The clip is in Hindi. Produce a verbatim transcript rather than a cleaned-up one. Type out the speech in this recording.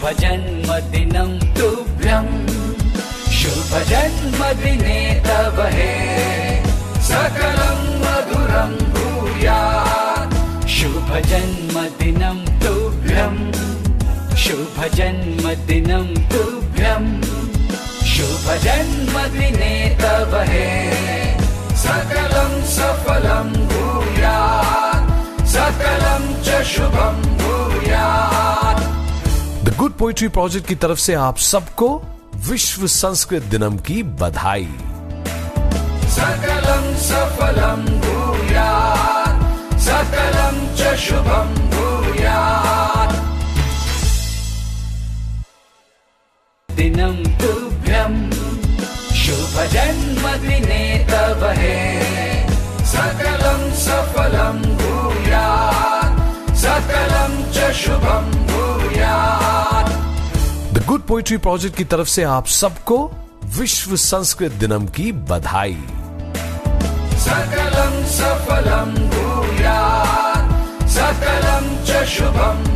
शुभजन्मदिनं तुभ्यं शुभजन्मदिने तव हे सकलं मधुरं भूयात् शुभजन्मदिनं तुभ्यं शुभजन्मदिनं तुभ्यं शुभजन्मदिने तव हे सकलं सफलं भूयात् सकलं च शुभं भूयात्। द गुड पोइट्री प्रोजेक्ट की तरफ से आप सबको विश्व संस्कृत दिनम की बधाई। सकलं सफलं भूयात् सकलं च शुभं भूयात्। दिनं तुभ्यं शुभजन्मदिने तव हे सकलं सफलं भूयात् सकलं च शुभं भूयात्। द गुड पोइट्री प्रोजेक्ट की तरफ से आप सबको विश्व संस्कृत दिनम की बधाई। सकलं सफलं भूयात् सकलं च शुभं